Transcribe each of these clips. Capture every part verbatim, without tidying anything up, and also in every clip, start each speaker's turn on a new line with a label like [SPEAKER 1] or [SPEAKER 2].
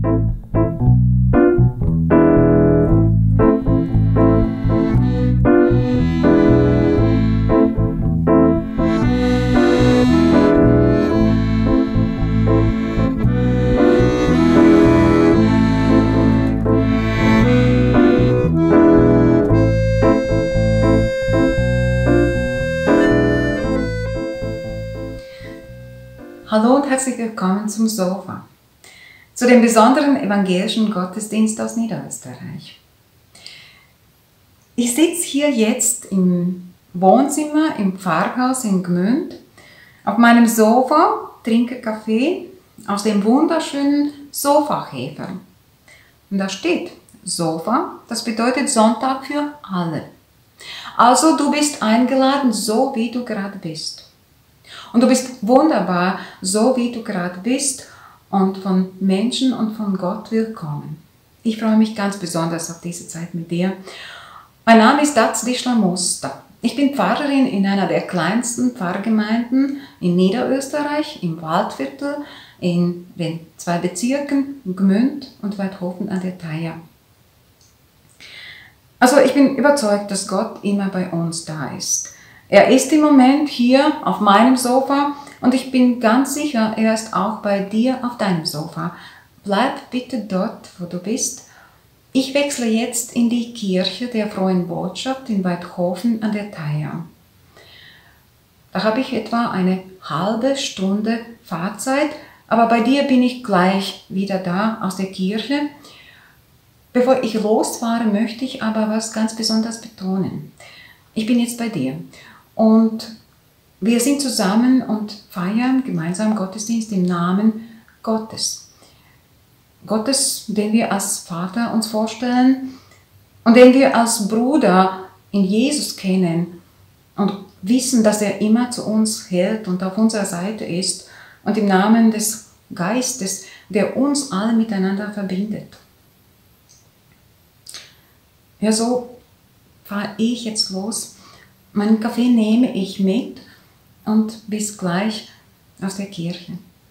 [SPEAKER 1] Hallo und herzlich willkommen zum Sofa, zu dem besonderen evangelischen Gottesdienst aus Niederösterreich. Ich sitze hier jetzt im Wohnzimmer im Pfarrhaus in Gmünd auf meinem Sofa, trinke Kaffee aus dem wunderschönen Sofakäfer. Und da steht Sofa, das bedeutet Sonntag für alle. Also du bist eingeladen, so wie du gerade bist. Und du bist wunderbar, so wie du gerade bist und von Menschen und von Gott willkommen. Ich freue mich ganz besonders auf diese Zeit mit dir. Mein Name ist Dazdischla Muster. Ich bin Pfarrerin in einer der kleinsten Pfarrgemeinden in Niederösterreich, im Waldviertel, in den zwei Bezirken Gmünd und Weidhofen an der Thaya. Also ich bin überzeugt, dass Gott immer bei uns da ist. Er ist im Moment hier auf meinem Sofa und ich bin ganz sicher, er ist auch bei dir auf deinem Sofa. Bleib bitte dort, wo du bist. Ich wechsle jetzt in die Kirche der Frohen Botschaft in Weidhofen an der Thaya. Da habe ich etwa eine halbe Stunde Fahrzeit, aber bei dir bin ich gleich wieder da aus der Kirche. Bevor ich losfahre, möchte ich aber was ganz besonders betonen. Ich bin jetzt bei dir. Und wir sind zusammen und feiern gemeinsam Gottesdienst im Namen Gottes. Gottes, den wir als Vater uns vorstellen und den wir als Bruder in Jesus kennen und wissen, dass er immer zu uns hält und auf unserer Seite ist und im Namen des Geistes, der uns alle miteinander verbindet. Ja, so fahre ich jetzt los. Meinen Kaffee nehme ich mit und bis gleich aus der Kirche.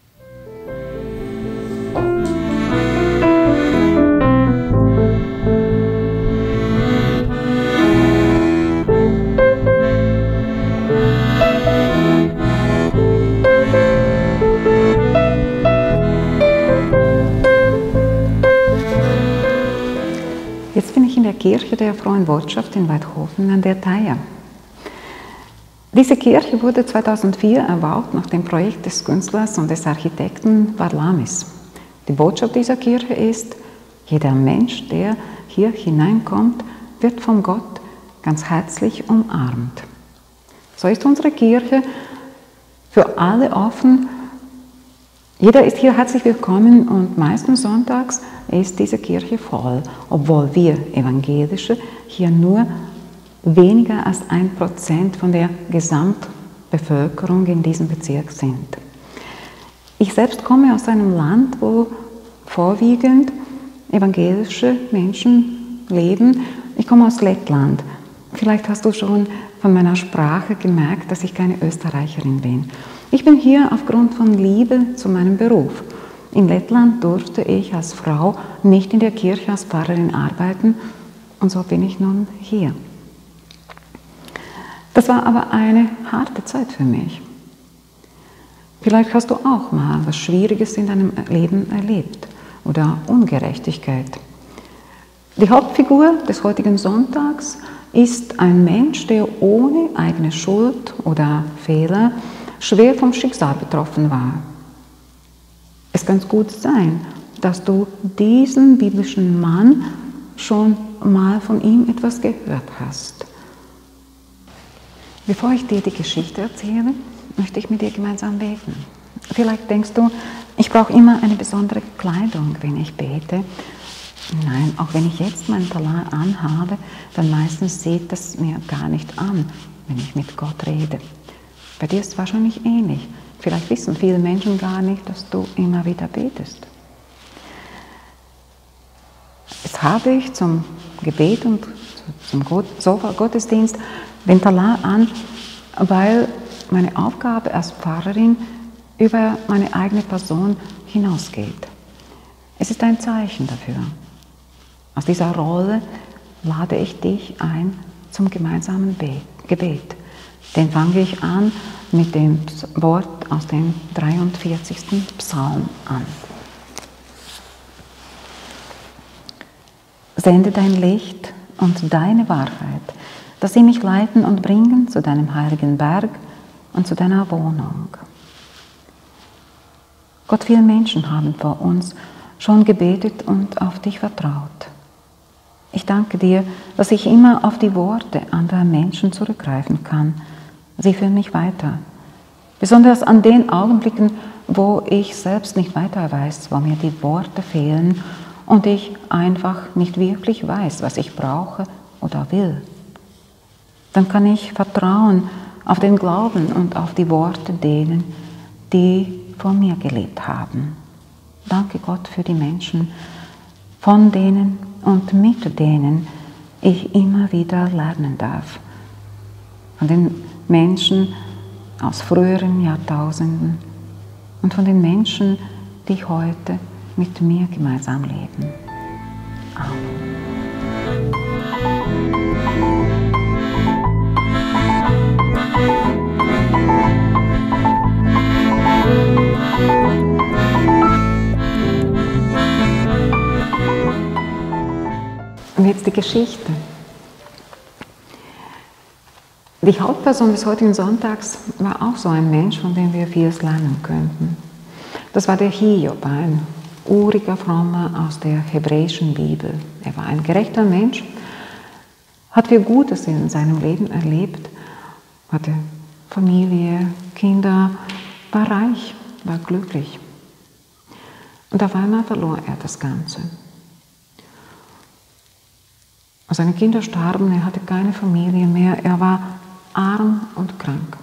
[SPEAKER 1] Jetzt bin ich in der Kirche der Frohen Botschaft in Weidhofen an der Thaya. Diese Kirche wurde zweitausendvier erbaut nach dem Projekt des Künstlers und des Architekten Varlamis. Die Botschaft dieser Kirche ist, jeder Mensch, der hier hineinkommt, wird von Gott ganz herzlich umarmt. So ist unsere Kirche für alle offen. Jeder ist hier herzlich willkommen und meistens sonntags ist diese Kirche voll, obwohl wir Evangelische hier nur weniger als ein Prozent von der Gesamtbevölkerung in diesem Bezirk sind. Ich selbst komme aus einem Land, wo vorwiegend evangelische Menschen leben. Ich komme aus Lettland. Vielleicht hast du schon von meiner Sprache gemerkt, dass ich keine Österreicherin bin. Ich bin hier aufgrund von Liebe zu meinem Beruf. In Lettland durfte ich als Frau nicht in der Kirche als Pfarrerin arbeiten und so bin ich nun hier. Das war aber eine harte Zeit für mich. Vielleicht hast du auch mal was Schwieriges in deinem Leben erlebt oder Ungerechtigkeit. Die Hauptfigur des heutigen Sonntags ist ein Mensch, der ohne eigene Schuld oder Fehler schwer vom Schicksal betroffen war. Es kann gut sein, dass du diesen biblischen Mann schon mal von ihm etwas gehört hast. Bevor ich dir die Geschichte erzähle, möchte ich mit dir gemeinsam beten. Vielleicht denkst du, ich brauche immer eine besondere Kleidung, wenn ich bete. Nein, auch wenn ich jetzt meinen Talar anhabe, dann meistens sieht das mir gar nicht an, wenn ich mit Gott rede. Bei dir ist es wahrscheinlich ähnlich. Vielleicht wissen viele Menschen gar nicht, dass du immer wieder betest. Jetzt habe ich zum Gebet und zum Sofa-Gottesdienst den Talar an, weil meine Aufgabe als Pfarrerin über meine eigene Person hinausgeht. Es ist ein Zeichen dafür. Aus dieser Rolle lade ich dich ein zum gemeinsamen Gebet. Den fange ich an mit dem Wort aus dem dreiundvierzigsten Psalm an. Sende dein Licht und deine Wahrheit, dass sie mich leiten und bringen zu deinem heiligen Berg und zu deiner Wohnung. Gott, viele Menschen haben vor uns schon gebetet und auf dich vertraut. Ich danke dir, dass ich immer auf die Worte anderer Menschen zurückgreifen kann. Sie führen mich weiter. Besonders an den Augenblicken, wo ich selbst nicht weiter weiß, wo mir die Worte fehlen und ich einfach nicht wirklich weiß, was ich brauche oder will. Dann kann ich vertrauen auf den Glauben und auf die Worte denen, die vor mir gelebt haben. Danke Gott für die Menschen, von denen und mit denen ich immer wieder lernen darf. Von den Menschen aus früheren Jahrtausenden und von den Menschen, die heute mit mir gemeinsam leben. Amen. Und jetzt die Geschichte. Die Hauptperson des heutigen Sonntags war auch so ein Mensch, von dem wir vieles lernen könnten. Das war der Hiob, ein uriger Frommer aus der hebräischen Bibel. Er war ein gerechter Mensch, hat viel Gutes in seinem Leben erlebt, hatte Familie, Kinder, war reich, war glücklich. Und auf einmal verlor er das Ganze. Seine Kinder starben, er hatte keine Familie mehr, er war arm und krank.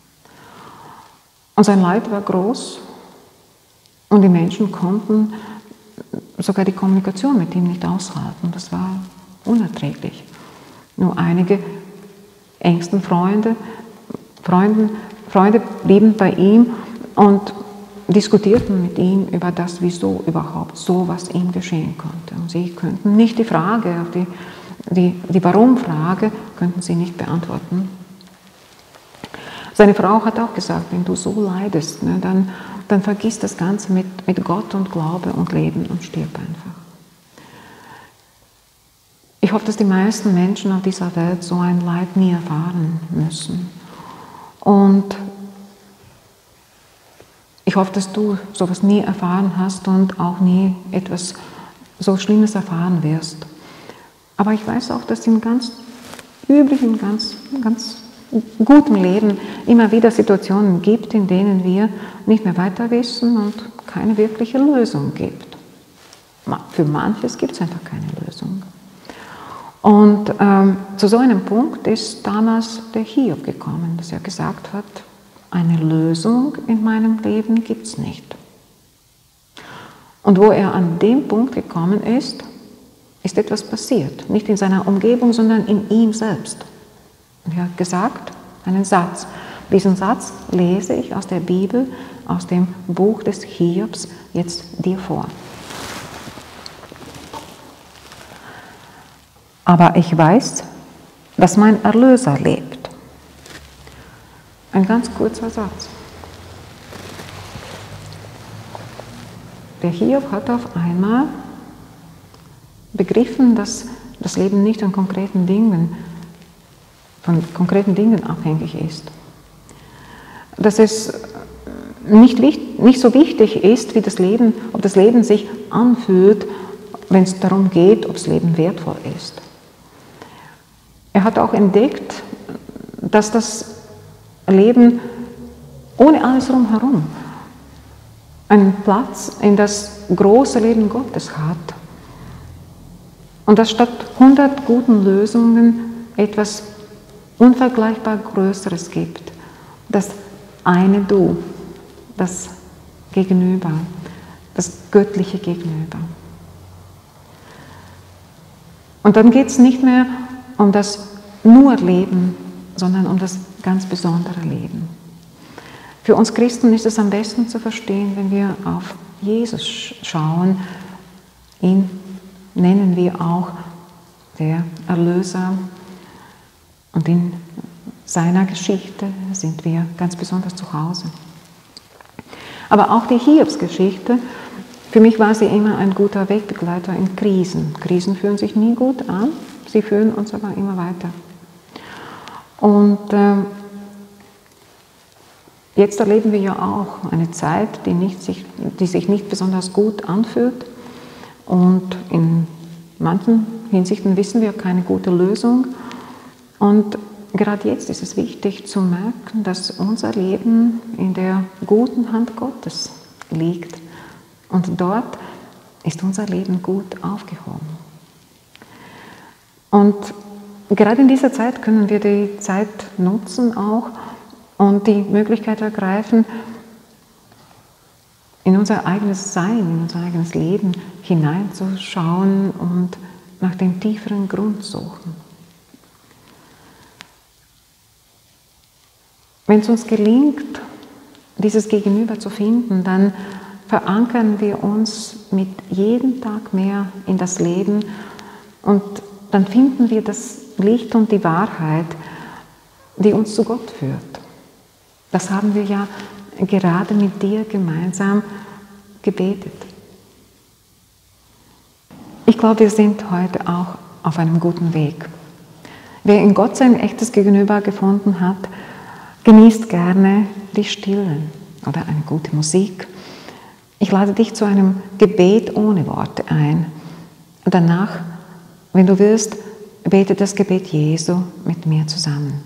[SPEAKER 1] Und sein Leid war groß und die Menschen konnten sogar die Kommunikation mit ihm nicht aushalten. Das war unerträglich. Nur einige engsten Freunde, Freunden, Freunde blieben bei ihm und diskutierten mit ihm über das, wieso überhaupt so was ihm geschehen konnte. Und sie könnten nicht die Frage, auf die, die, die Warum-Frage, könnten sie nicht beantworten. Seine Frau hat auch gesagt, wenn du so leidest, ne, dann, dann vergiss das Ganze mit, mit Gott und Glaube und Leben und stirb einfach. Ich hoffe, dass die meisten Menschen auf dieser Welt so ein Leid nie erfahren müssen. Und ich hoffe, dass du sowas nie erfahren hast und auch nie etwas so Schlimmes erfahren wirst. Aber ich weiß auch, dass im ganz üblichen, ganz, ganz guten Leben immer wieder Situationen gibt, in denen wir nicht mehr weiter wissen und keine wirkliche Lösung gibt. Für manches gibt es einfach keine Lösung. Und ähm, zu so einem Punkt ist damals der Hiob gekommen, dass er gesagt hat, eine Lösung in meinem Leben gibt es nicht. Und wo er an dem Punkt gekommen ist, ist etwas passiert. Nicht in seiner Umgebung, sondern in ihm selbst. Und er hat gesagt, einen Satz. Diesen Satz lese ich aus der Bibel, aus dem Buch des Hiobs, jetzt dir vor. Aber ich weiß, dass mein Erlöser lebt. Ein ganz kurzer Satz. Der Hiob hat auf einmal begriffen, dass das Leben nicht an konkreten Dingen, von konkreten Dingen abhängig ist. Dass es nicht, nicht so wichtig ist, wie das Leben, ob das Leben sich anfühlt, wenn es darum geht, ob das Leben wertvoll ist. Er hat auch entdeckt, dass das Leben ohne alles drumherum einen Platz in das große Leben Gottes hat. Und dass statt hundert guten Lösungen etwas unvergleichbar Größeres gibt. Das eine Du, das Gegenüber, das göttliche Gegenüber. Und dann geht es nicht mehr um das nur Leben, sondern um das ganz besondere Leben. Für uns Christen ist es am besten zu verstehen, wenn wir auf Jesus schauen Ihn nennen wir auch der Erlöser und in seiner Geschichte sind wir ganz besonders zu Hause. Aber auch die Hiobs-Geschichte, für mich war sie immer ein guter Wegbegleiter in Krisen. Krisen fühlen sich nie gut an, sie führen uns aber immer weiter. Und äh, jetzt erleben wir ja auch eine Zeit, die, nicht sich, die sich nicht besonders gut anfühlt. Und in manchen Hinsichten wissen wir keine gute Lösung. Und gerade jetzt ist es wichtig zu merken, dass unser Leben in der guten Hand Gottes liegt. Und dort ist unser Leben gut aufgehoben. Und gerade in dieser Zeit können wir die Zeit nutzen auch und die Möglichkeit ergreifen, in unser eigenes Sein, in unser eigenes Leben hineinzuschauen und nach dem tieferen Grund suchen. Wenn es uns gelingt, dieses Gegenüber zu finden, dann verankern wir uns mit jedem Tag mehr in das Leben und dann finden wir das Licht und die Wahrheit, die uns zu Gott führt. Das haben wir ja gerade mit dir gemeinsam gebetet. Ich glaube, wir sind heute auch auf einem guten Weg. Wer in Gott sein echtes Gegenüber gefunden hat, genießt gerne die Stille oder eine gute Musik. Ich lade dich zu einem Gebet ohne Worte ein. Und danach, wenn du willst, bete das Gebet Jesu mit mir zusammen.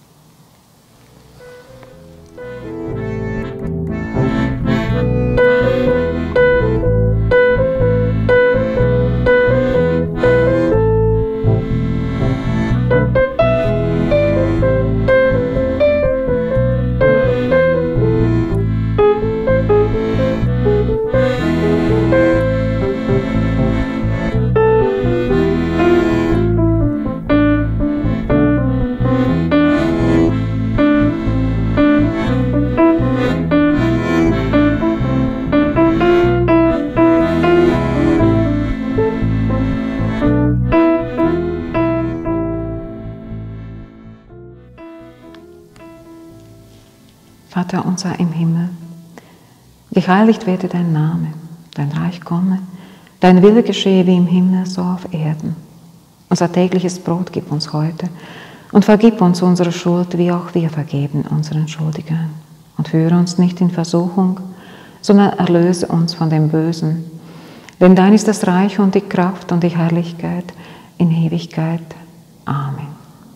[SPEAKER 1] Vater unser im Himmel, geheiligt werde dein Name, dein Reich komme, dein Wille geschehe wie im Himmel, so auf Erden. Unser tägliches Brot gib uns heute und vergib uns unsere Schuld, wie auch wir vergeben unseren Schuldigern. Und führe uns nicht in Versuchung, sondern erlöse uns von dem Bösen. Denn dein ist das Reich und die Kraft und die Herrlichkeit in Ewigkeit. Amen.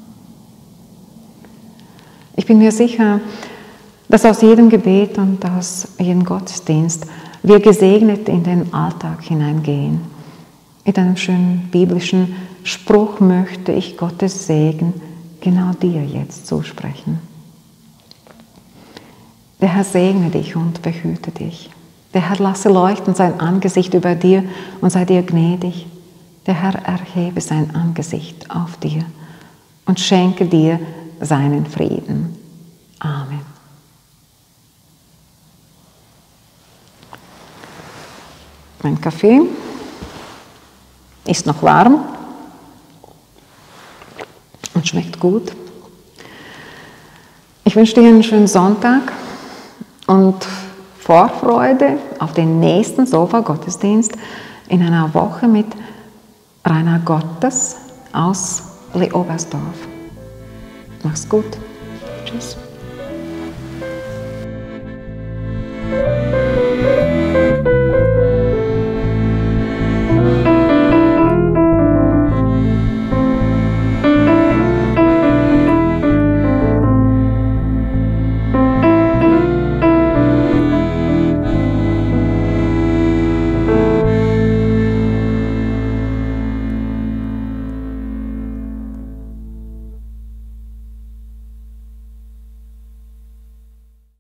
[SPEAKER 1] Ich bin mir sicher, dass aus jedem Gebet und aus jedem Gottesdienst wir gesegnet in den Alltag hineingehen. Mit einem schönen biblischen Spruch möchte ich Gottes Segen genau dir jetzt zusprechen. Der Herr segne dich und behüte dich. Der Herr lasse leuchten sein Angesicht über dir und sei dir gnädig. Der Herr erhebe sein Angesicht auf dir und schenke dir seinen Frieden. Amen. Mein Kaffee ist noch warm und schmeckt gut. Ich wünsche dir einen schönen Sonntag und Vorfreude auf den nächsten Sofa-Gottesdienst in einer Woche mit Rainer Gottes aus Leobersdorf. Mach's gut. Tschüss.